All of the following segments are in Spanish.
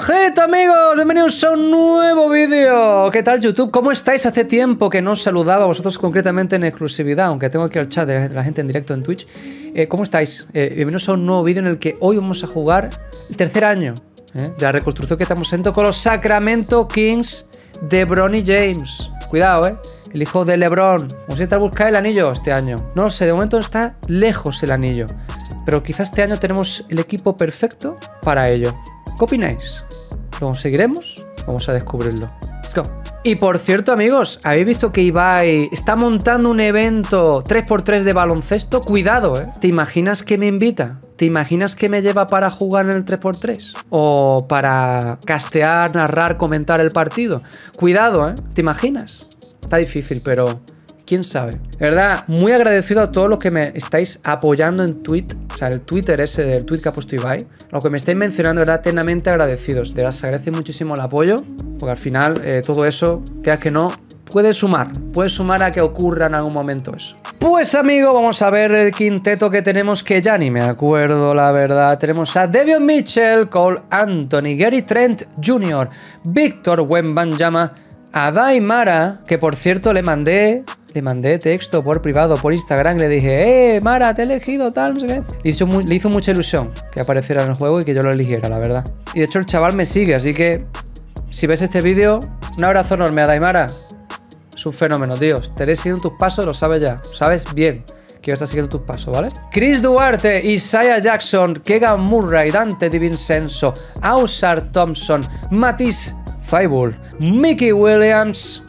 Ojito amigos, bienvenidos a un nuevo vídeo. ¿Qué tal YouTube? ¿Cómo estáis? Hace tiempo que no os saludaba a vosotros concretamente en exclusividad, aunque tengo aquí el chat de la gente en directo en Twitch. ¿Cómo estáis? Bienvenidos a un nuevo vídeo en el que hoy vamos a jugar el tercer año de la reconstrucción que estamos haciendo con los Sacramento Kings de Bronny James. Cuidado, el hijo de LeBron. Vamos a intentar buscar el anillo este año. No lo sé, de momento está lejos el anillo, pero quizás este año tenemos el equipo perfecto para ello. ¿Qué opináis? ¿Lo conseguiremos? Vamos a descubrirlo. Let's go. Y por cierto, amigos, ¿habéis visto que Ibai está montando un evento 3x3 de baloncesto? Cuidado, ¿Te imaginas que me invita? ¿Te imaginas que me lleva para jugar en el 3x3? ¿O para castear, narrar, comentar el partido? Cuidado, ¿Te imaginas? Está difícil, pero quién sabe. De verdad, muy agradecido a todos los que me estáis apoyando en Twitter. O sea, el Twitter ese del tweet que ha puesto Ibai. Lo que me estáis mencionando, de verdad, eternamente agradecidos. De verdad, se agradece muchísimo el apoyo. Porque al final, todo eso, creas que no, puede sumar. Puede sumar a que ocurra en algún momento eso. Pues, amigo, vamos a ver el quinteto que tenemos, que ya ni me acuerdo, la verdad. Tenemos a Davion Mitchell, Cole Anthony, Gary Trent Jr., Víctor Wembanyama, a Mara, que por cierto le mandé texto por privado, por Instagram, le dije, Mara, te he elegido, tal, no sé qué. Le hizo mucha ilusión que apareciera en el juego y que yo lo eligiera, la verdad. Y de hecho el chaval me sigue, así que si ves este vídeo, un abrazo enorme a Daimara. Es un fenómeno, tío. Te iré siguiendo tus pasos, lo sabes ya. Sabes bien que estar siguiendo tus pasos, ¿vale? Chris Duarte, Isaiah Jackson, Keegan Murray, Dante DiVincenzo, Ausar Thompson, Matisse Thybulle, Mikey Williams,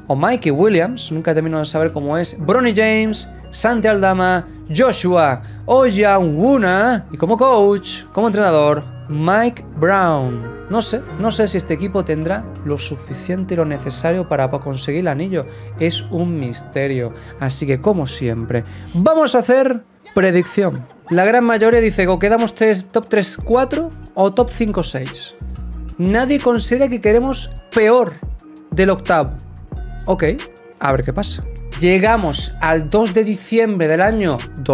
nunca termino de saber cómo es, Bronny James, Santi Aldama, Joshua Ojianwuna y como coach, como entrenador, Mike Brown. No sé si este equipo tendrá lo suficiente y lo necesario para conseguir el anillo. Es un misterio. Así que, como siempre, vamos a hacer predicción. La gran mayoría dice o quedamos top 3-4 o top 5-6. Nadie considera que queremos peor del octavo. Ok, a ver qué pasa. Llegamos al 2 de diciembre del año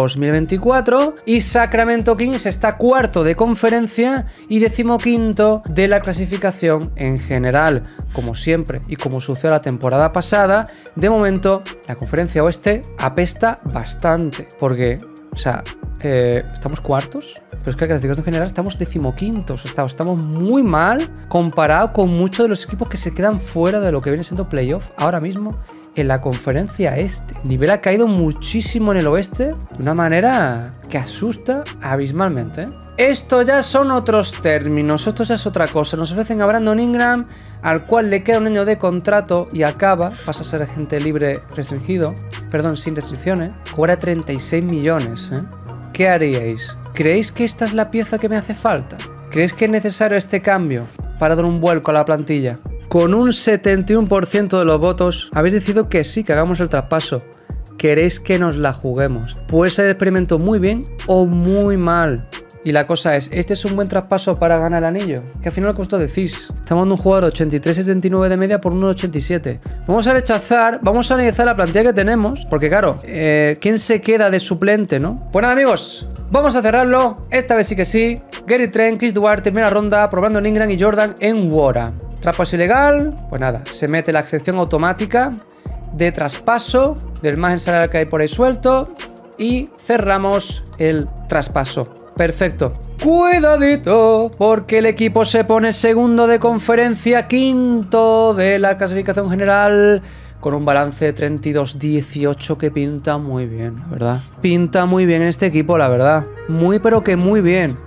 2024 y Sacramento Kings está cuarto de conferencia y 15º de la clasificación en general. Como siempre y como sucedió la temporada pasada, de momento la conferencia oeste apesta bastante. Porque, o sea, estamos cuartos, pero es que en la clasificación general estamos 15º. Estamos muy mal comparado con muchos de los equipos que se quedan fuera de lo que viene siendo playoff ahora mismo en la conferencia este. El nivel ha caído muchísimo en el oeste de una manera que asusta abismalmente. Esto ya son otros términos, esto ya es otra cosa. Nos ofrecen a Brandon Ingram, al cual le queda un año de contrato y acaba, pasa a ser agente libre restringido, perdón, sin restricciones, cobra 36 millones, ¿Qué haríais? ¿Creéis que esta es la pieza que me hace falta? ¿Creéis que es necesario este cambio para dar un vuelco a la plantilla? Con un 71% de los votos habéis decidido que sí, que hagamos el traspaso. ¿Queréis que nos la juguemos? Puede ser el experimento muy bien o muy mal. Y la cosa es, ¿este es un buen traspaso para ganar el anillo? Que al final lo que vosotros decís. Estamos dando un jugador 83-79 de media por 1,87. Vamos a rechazar, vamos a analizar la plantilla que tenemos. Porque claro, ¿quién se queda de suplente, no? Pues nada, amigos, vamos a cerrarlo. Esta vez sí que sí. Gary Trent, Chris Duarte, primera ronda, probando en Ingram y Jordan en Wara. Traspaso ilegal, pues nada, se mete la excepción automática de traspaso del margen salarial que hay por ahí suelto. Y cerramos el traspaso. Perfecto. Cuidadito, porque el equipo se pone segundo de conferencia, quinto de la clasificación general, con un balance de 32-18 que pinta muy bien, la verdad. Pinta muy bien en este equipo, la verdad. Muy, pero que muy bien.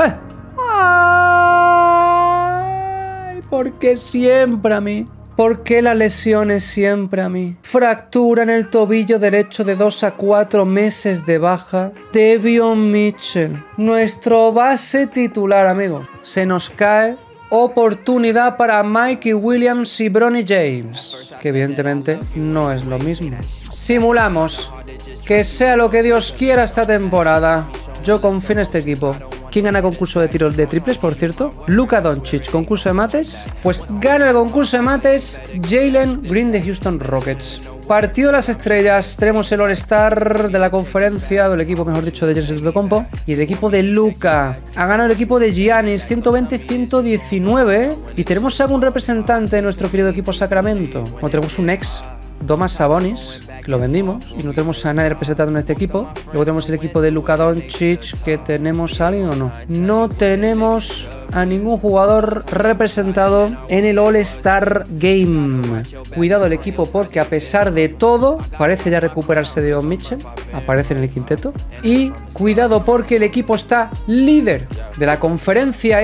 ¡Ay! ¿Por qué siempre a mí? ¿Por qué las lesiones siempre a mí? Fractura en el tobillo derecho de 2 a 4 meses de baja. Davion Mitchell, nuestro base titular, amigos. Se nos cae. Oportunidad para Mikey Williams y Bronny James, que evidentemente no es lo mismo. Simulamos. Que sea lo que Dios quiera esta temporada. Yo confío en este equipo. ¿Quién gana concurso de tiros de triples, por cierto? Luka Doncic. ¿Concurso de mates? Pues gana el concurso de mates Jalen Green de Houston Rockets. Partido de las estrellas. Tenemos el All-Star de la conferencia, del equipo, mejor dicho, de Giannis Antetokounmpo. Y el equipo de Luka. Ha ganado el equipo de Giannis 120-119. Y tenemos algún representante de nuestro querido equipo Sacramento. Bueno, tenemos un ex, Domas Sabonis, que lo vendimos. Y no tenemos a nadie representado en este equipo. Luego tenemos el equipo de Luka Doncic, que tenemos a alguien o no. No tenemos a ningún jugador representado en el All-Star Game. Cuidado el equipo porque a pesar de todo parece ya recuperarse de Donovan Mitchell. Aparece en el quinteto. Y cuidado porque el equipo está líder de la conferencia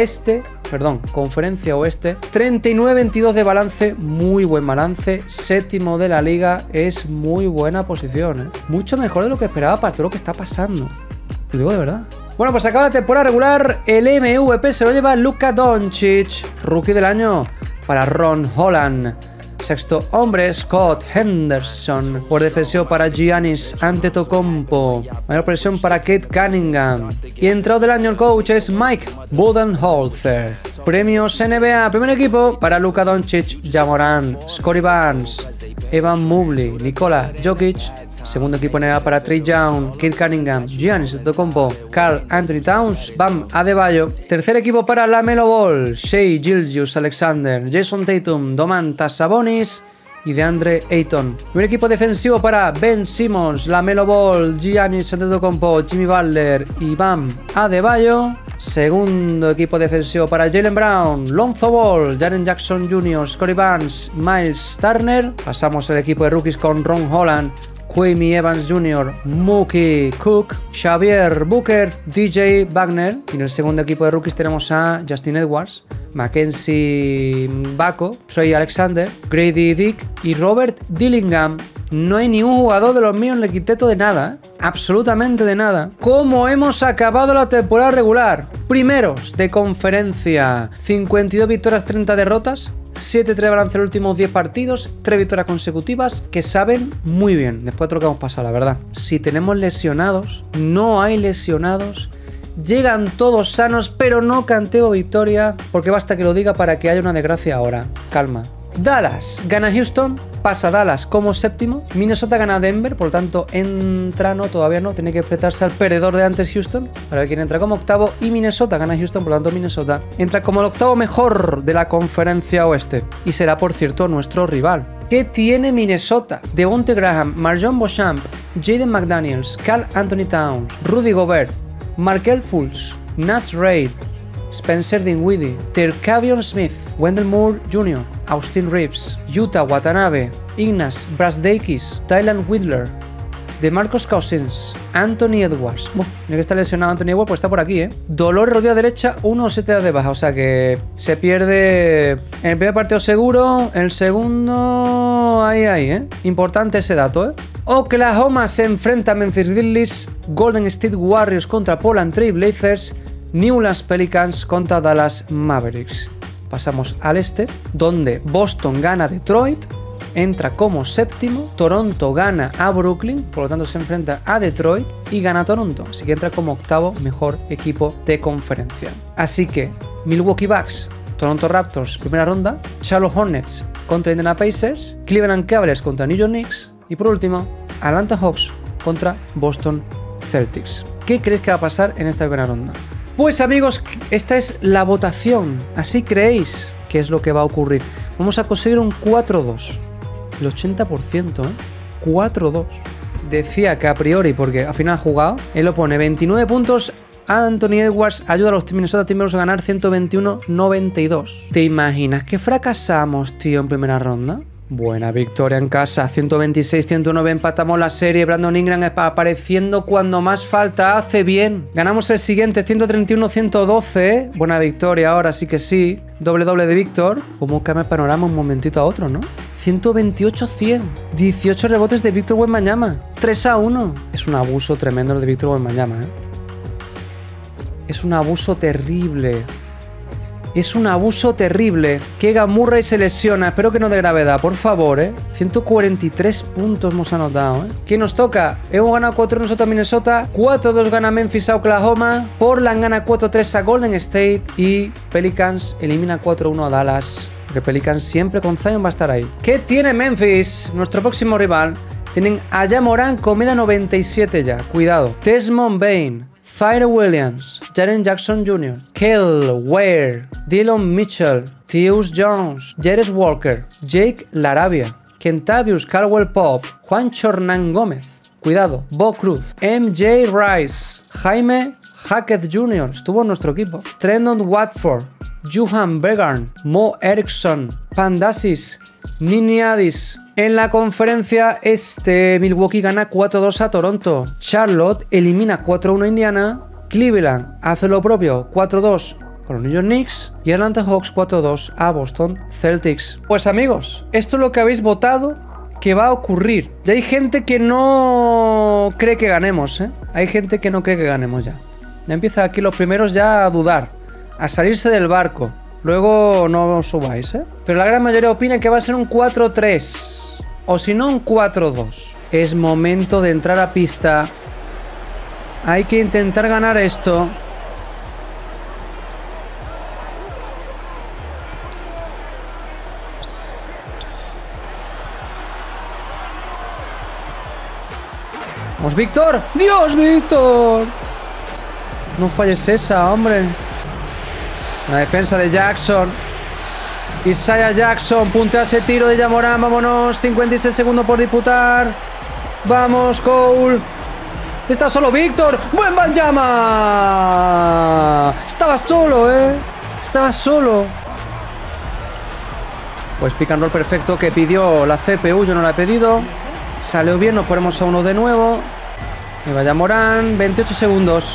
conferencia oeste. 39-22 de balance, muy buen balance. Séptimo de la liga, es muy buena posición, ¿eh? Mucho mejor de lo que esperaba para todo lo que está pasando. Lo digo de verdad. Bueno, pues acaba la temporada regular. El MVP se lo lleva Luka Doncic, rookie del año para Ron Holland. Sexto hombre, Scott Henderson. Por defensivo para Giannis Antetokounmpo. Mayor presión para Cade Cunningham. Y entrado del año el coach es Mike Budenholzer. Premios NBA. Primer equipo para Luka Doncic, Ja Morant, Scottie Barnes, Evan Mobley, Nikola Jokic. Segundo equipo NBA para Trae Young, Cade Cunningham, Giannis Antetokounmpo, Karl Anthony Towns, Bam Adebayo. Tercer equipo para LaMelo Ball, Shai Gilgeous-Alexander, Jason Tatum, Domantas Sabonis y DeAndre Ayton. Primer equipo defensivo para Ben Simmons, LaMelo Ball, Giannis Antetokounmpo, Jimmy Butler y Bam Adebayo. Segundo equipo defensivo para Jaylen Brown, Lonzo Ball, Jaren Jackson Jr., Scottie Barnes, Miles Turner. Pasamos al equipo de rookies con Ron Holland, Kwame Evans Jr., Mookie Cook, Xavier Booker, DJ Wagner. Y en el segundo equipo de rookies tenemos a Justin Edwards, Mackenzie Bako, Trey Alexander, Grady Dick y Robert Dillingham. No hay ningún jugador de los míos en el quinteto de nada, ¿eh? Absolutamente de nada. ¿Cómo hemos acabado la temporada regular? Primeros de conferencia, 52 victorias, 30 derrotas. 7-3 de balance en los últimos 10 partidos, 3 victorias consecutivas que saben muy bien después de lo que hemos pasado, la verdad. Si tenemos lesionados, no hay lesionados, llegan todos sanos, pero no canteo victoria, porque basta que lo diga para que haya una desgracia ahora. Calma. Dallas gana Houston, pasa Dallas como séptimo. Minnesota gana Denver, por lo tanto entra, no, todavía no, tiene que enfrentarse al perdedor de antes Houston para ver quién entra como octavo. Y Minnesota gana Houston, por lo tanto Minnesota entra como el octavo mejor de la conferencia oeste. Y será, por cierto, nuestro rival. ¿Qué tiene Minnesota? Devonte Graham, Marjon Beauchamp, Jaden McDaniels, Karl Anthony Towns, Rudy Gobert, Markelle Fultz, Naz Reid, Spencer Dinwiddie, Terquavion Smith, Wendell Moore Jr., Austin Reeves, Yuta Watanabe, Ignas Brazdeikis, Tylan Whitler, DeMarcus Cousins, Anthony Edwards. Tiene que estar lesionado Anthony Edwards, pues está por aquí, ¿eh? Dolor rodilla derecha, 1 o 7 de baja, o sea que se pierde en el primer partido seguro, el segundo ahí, ¿eh? Importante ese dato, ¿eh? Oklahoma se enfrenta a Memphis Grizzlies, Golden State Warriors contra Portland Trail Blazers, New Orleans Pelicans contra Dallas Mavericks. Pasamos al este, donde Boston gana a Detroit, entra como séptimo. Toronto gana a Brooklyn, por lo tanto se enfrenta a Detroit y gana a Toronto, así que entra como octavo mejor equipo de conferencia. Así que Milwaukee Bucks, Toronto Raptors, primera ronda, Charlotte Hornets contra Indiana Pacers, Cleveland Cavaliers contra New York Knicks y por último Atlanta Hawks contra Boston Celtics. ¿Qué crees que va a pasar en esta primera ronda? Pues amigos, esta es la votación. ¿Así creéis que es lo que va a ocurrir? Vamos a conseguir un 4-2. El 80%, ¿eh? 4-2. Decía que a priori, porque al final ha jugado, él lo pone 29 puntos. Anthony Edwards ayuda a los Minnesota Timberwolves a ganar 121-92. ¿Te imaginas que fracasamos, tío, en primera ronda? Buena victoria en casa, 126-109, empatamos la serie. Brandon Ingram apareciendo cuando más falta hace, bien. Ganamos el siguiente, 131-112, ¿eh? Buena victoria, ahora sí que sí. Doble de Víctor. ¿Cómo cambia el panorama un momentito a otro, no? 128-100, 18 rebotes de Víctor Wembanyama, 3-1. Es un abuso tremendo el de Víctor Wembanyama, ¿eh? Es un abuso terrible. Es un abuso terrible. Keegan Murray se lesiona. Espero que no de gravedad, por favor, 143 puntos hemos anotado, ¿Quién nos toca? Hemos ganado 4-1 a Minnesota. 4-2 gana Memphis a Oklahoma. Portland gana 4-3 a Golden State. Y Pelicans elimina 4-1 a Dallas. Porque Pelicans siempre con Zion va a estar ahí. ¿Qué tiene Memphis? Nuestro próximo rival. Tienen a Ja Morant con media 97 ya. Cuidado. Desmond Bane. Tyrese Williams, Jaren Jackson Jr., Kel Ware, Dillon Mitchell, Tyus Jones, Jarvis Walker, Jake LaRavia, Kentavious Caldwell Pope, Juancho Hernán Gómez, cuidado, Bo Cruz, MJ Rice, Jaime Hackett Jr., estuvo en nuestro equipo, Trendon Watford, Johan Begarn, Mo Erickson, Pandasis, Niniadis. En la conferencia Milwaukee gana 4-2 a Toronto. Charlotte elimina 4-1 a Indiana. Cleveland hace lo propio 4-2 con los New York Knicks. Y Atlanta Hawks 4-2 a Boston Celtics. Pues amigos, esto es lo que habéis votado que va a ocurrir. Ya hay gente que no cree que ganemos, Hay gente que no cree que ganemos ya. Ya empieza aquí los primeros ya a dudar, a salirse del barco. Luego no os subáis, Pero la gran mayoría opina que va a ser un 4-3. O si no, un 4-2. Es momento de entrar a pista. Hay que intentar ganar esto. ¡Vamos, Víctor! ¡Dios, Víctor! No falles esa, hombre. La defensa de Jackson. Isaiah Jackson puntea ese tiro de Ja Morant. Vámonos, 56 segundos por disputar. Vamos, Cole. Está solo Víctor. ¡Buen Wembanyama! Estaba solo, Estaba solo. Pues pick and roll perfecto que pidió la CPU. Yo no la he pedido. Salió bien, nos ponemos a uno de nuevo. Y vaya Morant, 28 segundos.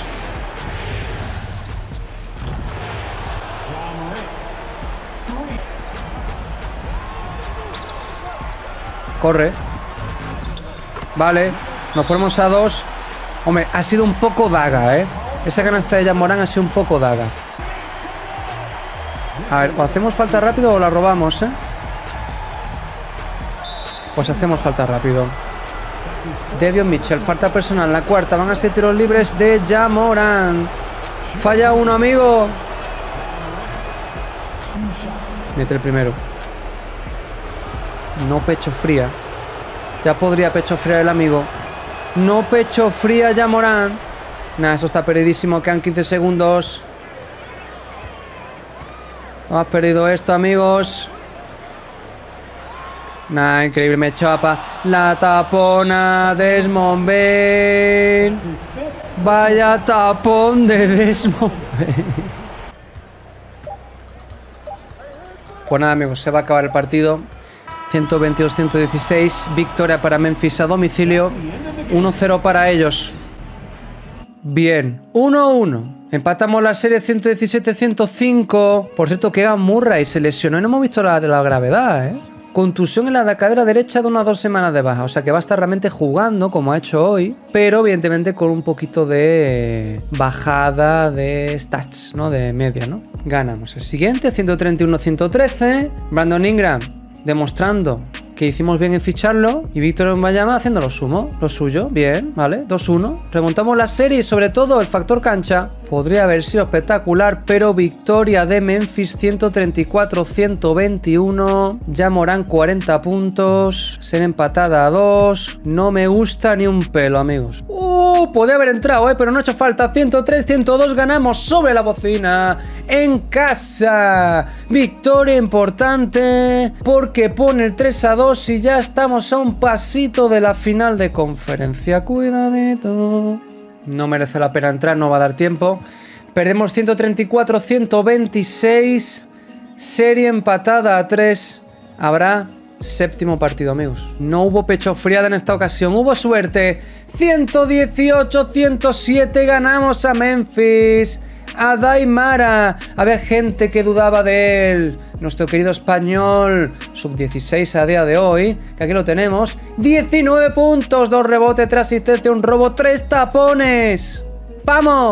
Corre. Vale. Nos ponemos a 2. Hombre, ha sido un poco daga, Esa canasta de Ja Morant ha sido un poco daga. A ver, o hacemos falta rápido o la robamos, Pues hacemos falta rápido. Devion Mitchell, falta personal. La cuarta, van a ser tiros libres de Ja Morant. Falla uno, amigo. Mete el primero. No pecho fría. Ya podría pecho fría el amigo. No pecho fría Ja Morant. Nah, eso está perdidísimo. Quedan 15 segundos. Hemos perdido esto, amigos. Nah, increíble. Me chapa. La tapona Desmond Bane. Vaya tapón de Desmond Bane. Pues nada, amigos. Se va a acabar el partido. 122-116, victoria para Memphis a domicilio, 1-0 para ellos. Bien, 1-1. Empatamos la serie 117-105. Por cierto, Keegan Murray se lesionó y no hemos visto la de la gravedad, Contusión en la cadera derecha de unas 2 semanas de baja. O sea que va a estar realmente jugando como ha hecho hoy, pero evidentemente con un poquito de bajada de stats, ¿no? De media, ¿no? Ganamos el siguiente, 131-113. Brandon Ingram demostrando que hicimos bien en ficharlo. Y Víctor Wembanyama haciendo lo suyo. Bien, ¿vale? 2-1. Remontamos la serie y sobre todo el factor cancha. Podría haber sido espectacular, pero victoria de Memphis 134-121. Ja Morant 40 puntos. Ser empatada a 2. No me gusta ni un pelo, amigos. Podría haber entrado, pero no ha hecho falta. 103-102. Ganamos sobre la bocina. En casa. Victoria importante porque pone el 3-2 y ya estamos a un pasito de la final de conferencia. Cuidadito. No merece la pena entrar, no va a dar tiempo. Perdemos 134-126. Serie empatada a 3. Habrá séptimo partido, amigos. No hubo pecho friada en esta ocasión. Hubo suerte. 118-107. Ganamos a Memphis. A Daimara. Había gente que dudaba de él. Nuestro querido español, sub-16 a día de hoy, que aquí lo tenemos. 19 puntos, 2 rebotes, 3 asistencias, un robo, 3 tapones. ¡Vamos!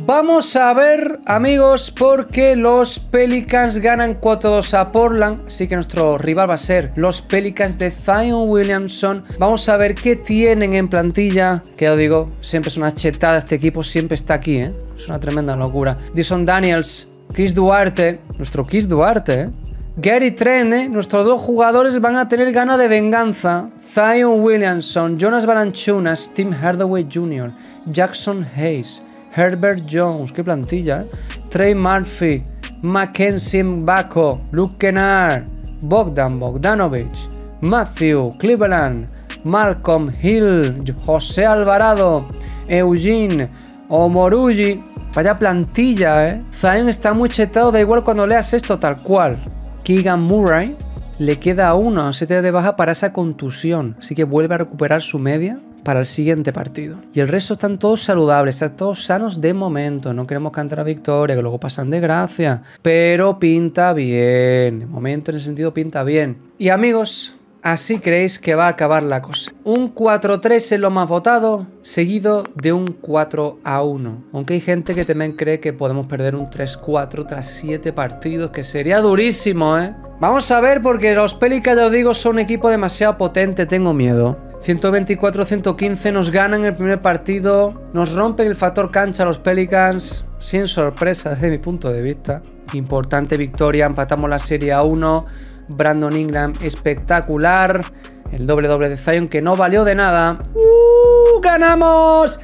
Vamos a ver, amigos, porque los Pelicans ganan 4-2 a Portland. Así que nuestro rival va a ser los Pelicans de Zion Williamson. Vamos a ver qué tienen en plantilla. Que ya os digo, siempre es una chetada. Este equipo siempre está aquí, ¿eh? Es una tremenda locura. Dyson Daniels, Chris Duarte. Nuestro Chris Duarte, ¿eh? Gary Trent, nuestros dos jugadores van a tener ganas de venganza. Zion Williamson, Jonas Valanciunas, Tim Hardaway Jr., Jackson Hayes, Herbert Jones, qué plantilla, ¿eh? Trey Murphy, Mackenzie Mbako, Luke Kennard, Bogdan Bogdanovic, Matthew Cleveland, Malcolm Hill, José Alvarado, Eugene Omorugi. Vaya plantilla, ¿eh? Zion está muy chetado, da igual cuando leas esto tal cual. Keegan Murray le queda 7 días de baja para esa contusión, así que vuelve a recuperar su media para el siguiente partido. Y el resto están todos saludables, están todos sanos de momento. No queremos cantar a victoria, que luego pasan de gracia, pero pinta bien. De momento, en ese sentido, pinta bien. Y amigos, así creéis que va a acabar la cosa. Un 4-3 es lo más votado, seguido de un 4-1. Aunque hay gente que también cree que podemos perder un 3-4 tras 7 partidos, que sería durísimo, ¿eh? Vamos a ver, porque los Pelicans, ya os digo, son un equipo demasiado potente, tengo miedo. 124-115 nos ganan el primer partido, nos rompen el factor cancha los Pelicans, sin sorpresa desde mi punto de vista. Importante victoria, empatamos la serie a 1. Brandon Ingram espectacular. El doble de Zion que no valió de nada. Ganamos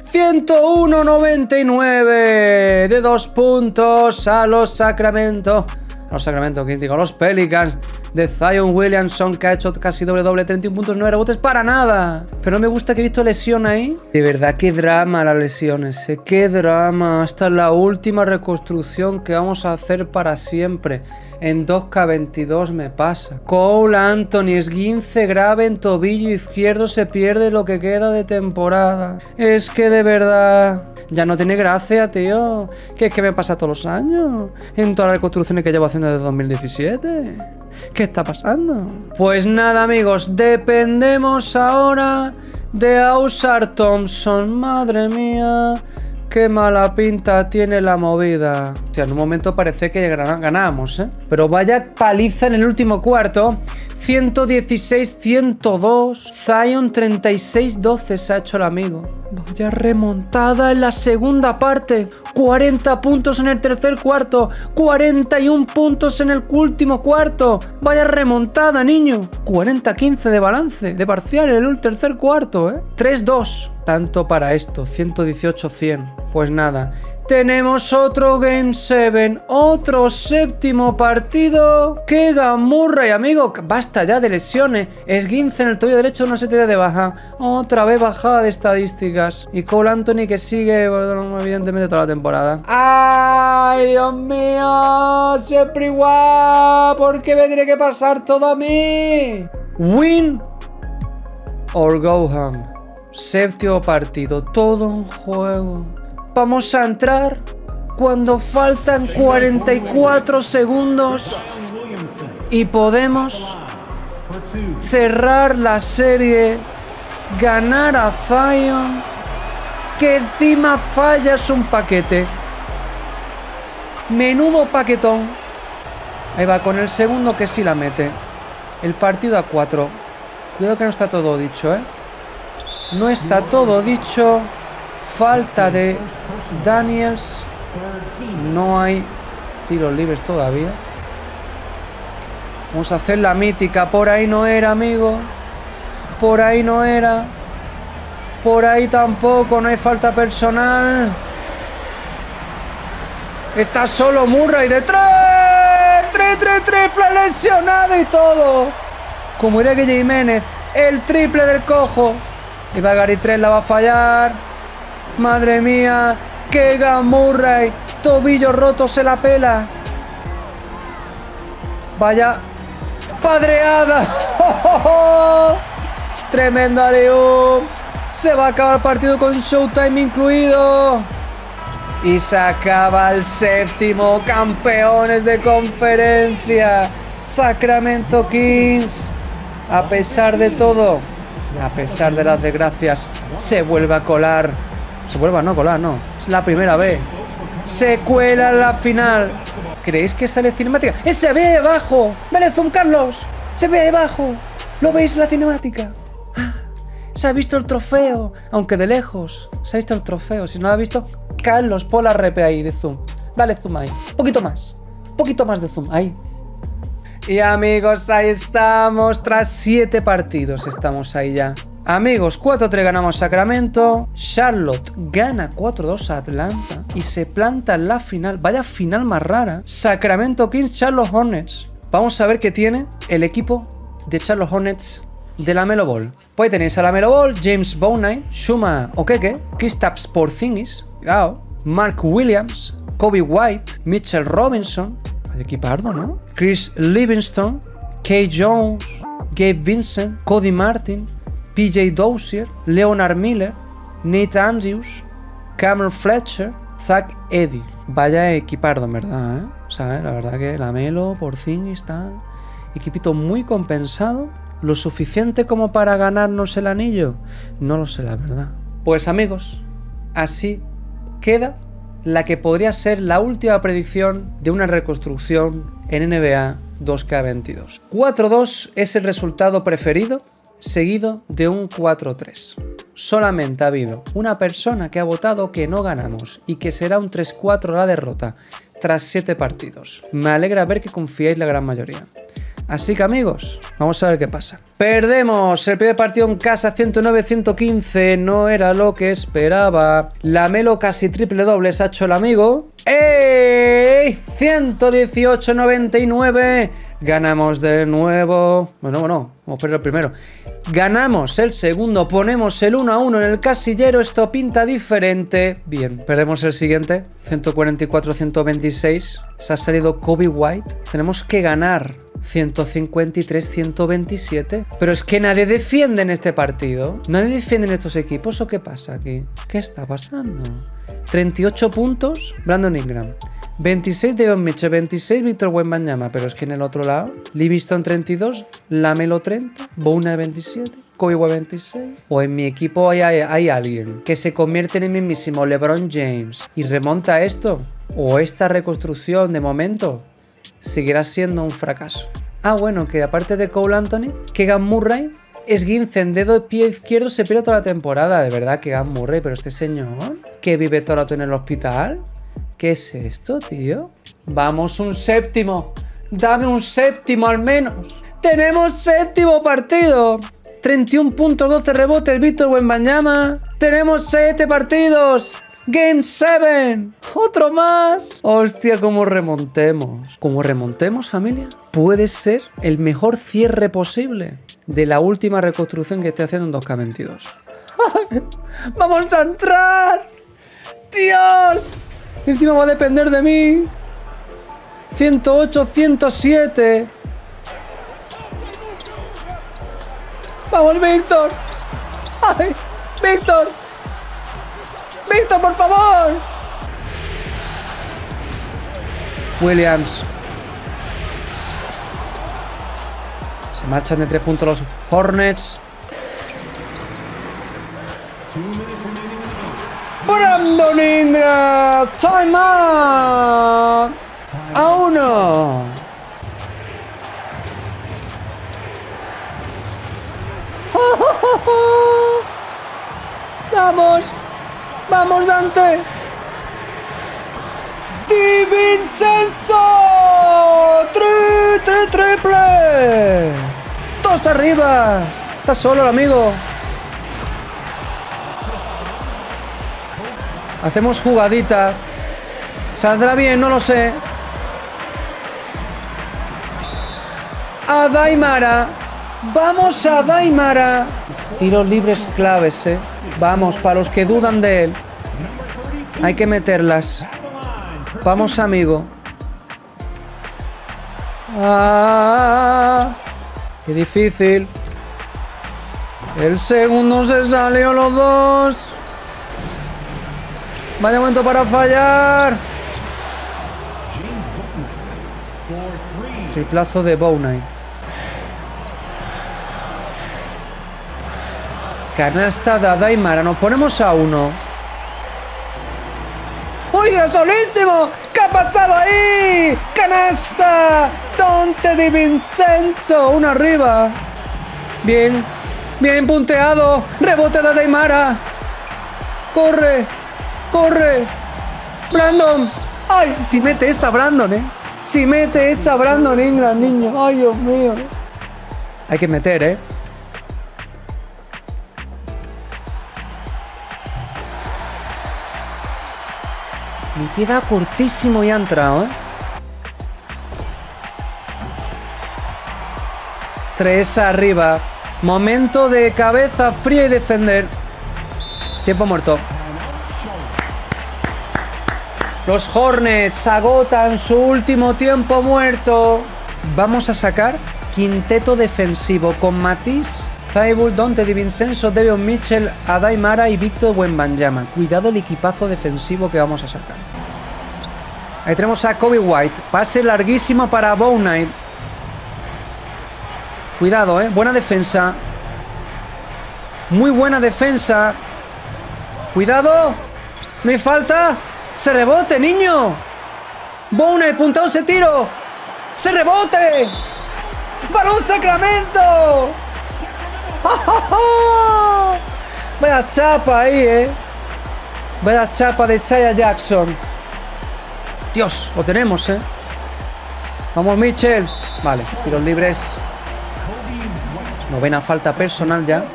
101-99 de 2 puntos a los Sacramento. Que digo, los Pelicans de Zion Williamson, que ha hecho casi doble, 31 puntos, 9 rebotes, para nada. Pero no me gusta que he visto lesión ahí. De verdad, qué drama las lesiones, qué drama. Esta es la última reconstrucción que vamos a hacer para siempre. En 2K22 me pasa. Cole Anthony, esguince grave en tobillo izquierdo, se pierde lo que queda de temporada. Es que de verdad ya no tiene gracia, tío. Que es que me pasa todos los años, en todas las reconstrucciones que llevo haciendo desde 2017. ¿Qué está pasando? Pues nada, amigos, dependemos ahora de Ausar Thompson. Madre mía, qué mala pinta tiene la movida. Hostia, en un momento parece que ganamos, ¿eh? Pero vaya paliza en el último cuarto. 116-102. Zion 36-12 se ha hecho el amigo. Vaya remontada en la segunda parte. 40 puntos en el tercer cuarto. 41 puntos en el último cuarto. Vaya remontada, niño. 40-15 de balance, de parcial en el tercer cuarto, ¿eh? 3-2. Tanto para esto. 118-100. Pues nada. Tenemos otro Game 7, otro séptimo partido. Keegan Murray, amigo, basta ya de lesiones. Esguince en el tobillo derecho, una 7 días de baja. Otra vez bajada de estadísticas. Y Cole Anthony que sigue, bueno, evidentemente, toda la temporada. ¡Ay, Dios mío! Siempre igual. ¿Por qué me tiene que pasar todo a mí? Win or go home. Séptimo partido, todo un juego. Vamos a entrar cuando faltan 44 segundos y podemos cerrar la serie, ganar a Zion, que encima fallas un paquete. Menudo paquetón. Ahí va con el segundo que sí la mete. El partido a 4. Cuidado que no está todo dicho, ¿eh? No está todo dicho. Falta de Daniels. No hay tiros libres todavía. Vamos a hacer la mítica. Por ahí no era, amigo. Por ahí no era. Por ahí tampoco. No hay falta personal. Está solo Murray de 3. 3, lesionado y todo. Como diría Guille Jiménez, el triple del cojo. Y va Gary Trent, la va a fallar. Madre mía, Keegan Murray, tobillo roto, se la pela. Vaya padreada. Tremendo alley-oop. Se va a acabar el partido con Showtime incluido. Y se acaba el séptimo. Campeones de conferencia, Sacramento Kings. A pesar de todo, a pesar de las desgracias, se vuelve a colar. Se vuelve a no colar, no. Es la primera vez Se cuela en la final. ¿Creéis que sale cinemática? ¡Se ve ahí abajo! ¡Dale zoom, Carlos! ¡Se ve ahí abajo! ¿Lo veis en la cinemática? ¡Ah! Se ha visto el trofeo, aunque de lejos. Se ha visto el trofeo. Si no lo ha visto, Carlos, pon la rep ahí de zoom. Dale zoom ahí. Un poquito más de zoom. Ahí. Y amigos, ahí estamos. Tras 7 partidos estamos ahí ya. Amigos, 4-3 ganamos Sacramento. Charlotte gana 4-2 a Atlanta y se planta en la final. Vaya final más rara. Sacramento Kings, Charlotte Hornets. Vamos a ver qué tiene el equipo de Charlotte Hornets de la Melo Ball. Pues tenéis a la Melo Ball, James Bouknight, Chuma Okeke, Kristaps Porzingis, Mark Williams, Kobe White, Mitchell Robinson, equipardo, ¿no? Chris Livingston, Kay Jones, Gabe Vincent, Cody Martin, PJ Dozier, Leonard Miller, Nate Andrews, Cameron Fletcher, Zach Edey. Vaya equipardo, en verdad, ¿eh? ¿Sabes? La verdad que la Melo, Porzingis, tal. Equipito muy compensado. ¿Lo suficiente como para ganarnos el anillo? No lo sé, la verdad. Pues amigos, así queda la que podría ser la última predicción de una reconstrucción en NBA 2K22. 4-2 es el resultado preferido, seguido de un 4-3. Solamente ha habido una persona que ha votado que no ganamos y que será un 3-4 la derrota tras 7 partidos. Me alegra ver que confiáis la gran mayoría. Así que amigos, vamos a ver qué pasa. Perdemos el primer partido en casa 109-115, no era lo que esperaba. La Melo casi triple doble se ha hecho el amigo. ¡Ey! 118-99. Ganamos de nuevo. Bueno, vamos a poner el primero. Ganamos el segundo, ponemos el 1-1 en el casillero. Esto pinta diferente. Bien, perdemos el siguiente. 144-126. Se ha salido Kobe White. Tenemos que ganar 153-127. Pero es que nadie defiende en este partido. ¿Nadie defiende en estos equipos o qué pasa aquí? ¿Qué está pasando? 38 puntos, Brandon Ingram. 26 Devon Mitchell, 26 Víctor Wembanyama, pero es que en el otro lado, Livingston 32, Lamelo 30, Bouknight 27, Kobe White 26. O en mi equipo hay alguien que se convierte en el mismísimo LeBron James y remonta esto. O esta reconstrucción de momento seguirá siendo un fracaso. Ah, bueno, que aparte de Cole Anthony, Keegan Murray, esguince en dedo de pie izquierdo, se pierde toda la temporada. De verdad, Keegan Murray, pero este señor que vive todo el rato en el hospital. ¿Qué es esto, tío? Vamos, un séptimo. Dame un séptimo al menos. ¡Tenemos séptimo partido! 31 puntos, 12 rebotes, Víctor Wembanyama. ¡Tenemos 7 partidos! ¡Game 7! ¡Otro más! ¡Hostia, cómo remontemos! ¿Cómo remontemos, familia? Puede ser el mejor cierre posible de la última reconstrucción que estoy haciendo en 2K22. ¡Vamos a entrar! ¡Dios! Encima va a depender de mí. 108, 107. ¡Vamos, Víctor! ¡Ay! ¡Víctor! ¡Víctor, por favor! Williams. Se marchan de 3 puntos los Hornets. Brandon Ingram. Time out. A 1. Vamos. Vamos, Dante. Di Vincenzo. Triple. Todos arriba. Está solo el amigo. Hacemos jugadita. ¿Saldrá bien? No lo sé. A Daimara. Vamos a Daimara. Tiros libres claves, ¿eh? Vamos, para los que dudan de él. Hay que meterlas. Vamos, amigo. ¡Ah! ¡Qué difícil! El segundo se salió los dos. Vaya momento para fallar. Triplazo de Bouknight. Canasta de Daimara. Nos ponemos a 1. ¡Oh, ¡Oye, solísimo! ¿Qué ha pasado ahí? ¡Canasta! ¡Dante Di Vincenzo! Una arriba. Bien. Bien punteado. Rebote de Deimara. Corre. Corre. Brandon. ¡Ay! Si mete esa Brandon, Si mete esa Brandon Ingram, niño. ¡Ay, Dios mío! Hay que meter, Me queda cortísimo y ha entrado, 3 arriba. Momento de cabeza fría y defender. Tiempo muerto. Los Hornets agotan su último tiempo muerto. Vamos a sacar quinteto defensivo con Matisse, Thybulle, Dante Di Vincenzo, Devion Mitchell, Adai Mara y Victor Wembanyama. Cuidado el equipazo defensivo que vamos a sacar. Ahí tenemos a Kobe White. Pase larguísimo para Bouknight. Cuidado, buena defensa. Muy buena defensa. Cuidado. No hay falta. ¡Se rebote, niño! Bouknight, puntado ese tiro. ¡Se rebote! ¡Balón Sacramento! Vaya chapa ahí, Vaya chapa de Isaiah Jackson. Dios, lo tenemos, Vamos, Mitchell. Vale, tiros libres. Novena falta personal ya.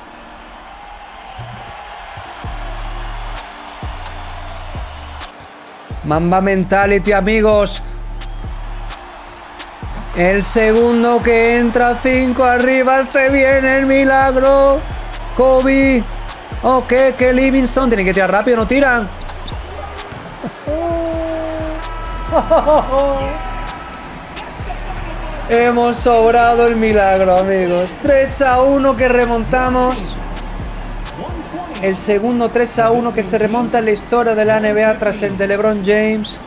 Mamba Mentality, amigos. El segundo que entra, 5 arriba, se viene el milagro. Kobe. Ok, que Livingston tiene que tirar rápido, no tiran. Hemos sobrado el milagro, amigos. 3-1 que remontamos. El segundo 3-1 que se remonta en la historia de la NBA tras el de LeBron James.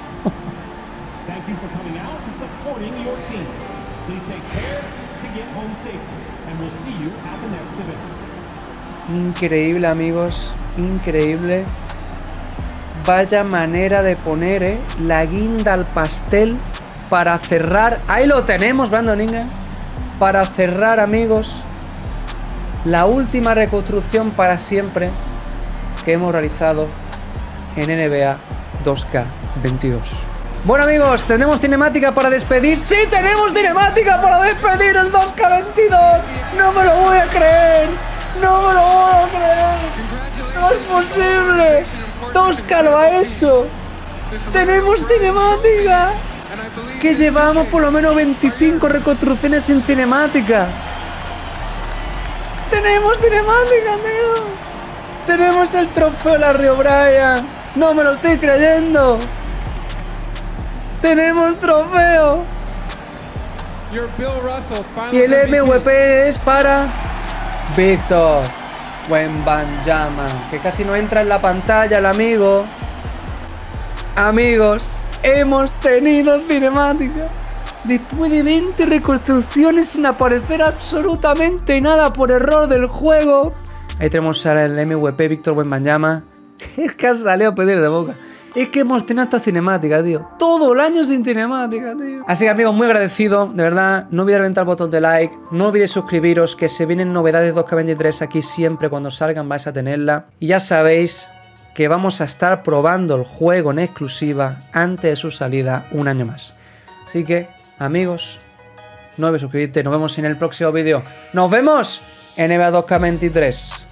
Increíble, amigos. Increíble. Vaya manera de poner, la guinda al pastel para cerrar. Ahí lo tenemos, Brandon Ingram. Para cerrar, amigos, la última reconstrucción para siempre que hemos realizado en NBA 2K22. Bueno, amigos, ¿tenemos cinemática para despedir? ¡Sí, tenemos cinemática para despedir el 2K22! ¡No me lo voy a creer! ¡No me lo voy a creer! ¡No es posible! 2K lo ha hecho. ¡Tenemos cinemática! Que llevamos por lo menos 25 reconstrucciones sin cinemática. ¡Tenemos cinemática, tío! ¡Tenemos el trofeo Larry O'Brien! ¡No me lo estoy creyendo! ¡Tenemos trofeo! Y el MVP es para Victor Wembanyama, que casi no entra en la pantalla el amigo. Amigos, hemos tenido cinemática. Después de 20 reconstrucciones sin aparecer absolutamente nada por error del juego. Ahí tenemos al MVP Victor Wembanyama. Es que ha salido a pedir de boca. Es que hemos tenido esta cinemática, tío. Todo el año sin cinemática, tío. Así que, amigos, muy agradecido. De verdad, no olvidéis reventar el botón de like. No olvidéis suscribiros, que se vienen novedades 2K23 aquí siempre. Cuando salgan vais a tenerla. Y ya sabéis que vamos a estar probando el juego en exclusiva antes de su salida un año más. Así que, amigos, no olvidéis suscribirte. Nos vemos en el próximo vídeo. ¡Nos vemos en NBA 2K23!